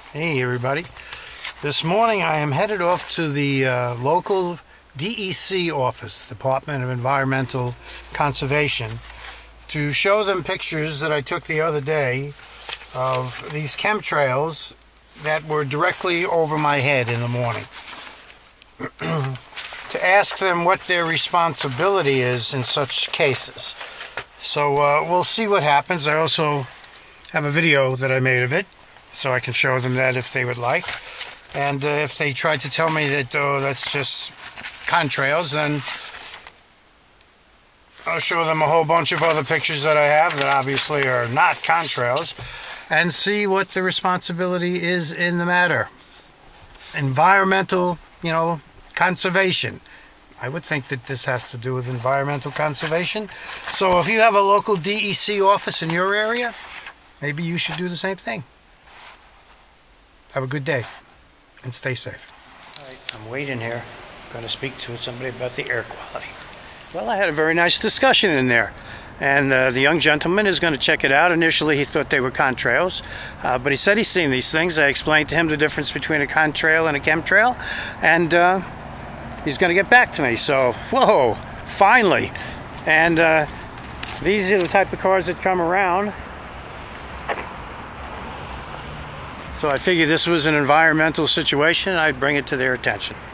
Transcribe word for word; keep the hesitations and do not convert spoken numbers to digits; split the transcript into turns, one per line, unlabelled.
Hey everybody, this morning I am headed off to the uh, local D E C office, Department of Environmental Conservation, to show them pictures that I took the other day of these chemtrails that were directly over my head in the morning. To ask them what their responsibility is in such cases. So uh, we'll see what happens. I also have a video that I made of it, so I can show them that if they would like. And uh, if they try to tell me that, oh, that's just contrails, then I'll show them a whole bunch of other pictures that I have that obviously are not contrails, and see what the responsibility is in the matter. Environmental, you know, conservation. I would think that this has to do with environmental conservation. So if you have a local D E C office in your area, maybe you should do the same thing. Have a good day and stay safe. All right, I'm waiting here. I'm going to speak to somebody about the air quality. Well, I had a very nice discussion in there, and uh, the young gentleman is going to check it out. Initially, he thought they were contrails, uh, but he said he's seen these things. I explained to him the difference between a contrail and a chemtrail, and uh, he's going to get back to me. So, whoa, finally. And uh, these are the type of cars that come around. So I figured this was an environmental situation. I'd bring it to their attention.